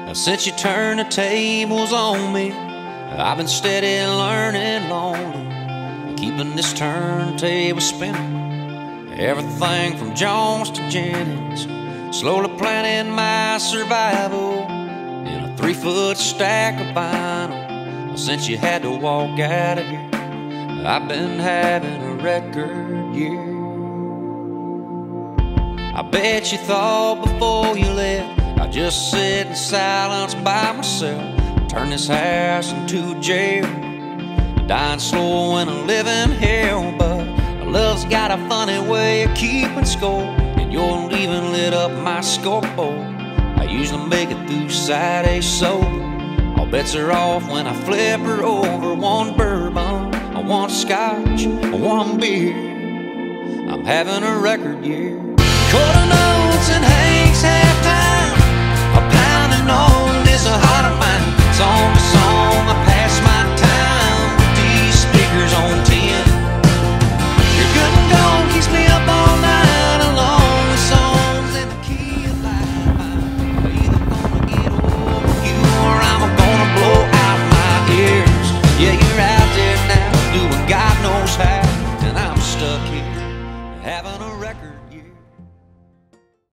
Since you turned the tables on me, I've been steady learning lonely, keeping this turntable spinning. Everything from Jones to Jennings, slowly planning my survival in a 3-foot stack of vinyl. Since you had to walk out of here, I've been having a record year. I bet you thought before you left I'd just sit in silence by myself, turn this house into a jail, dying slow in a living hell. But love's got a funny way of keeping score, and your leaving lit up my scoreboard. I usually make it through Saturday sober. All bets are off when I flip her over. One bourbon, one scotch, one beer. I'm having a record year. Quarter notes and hang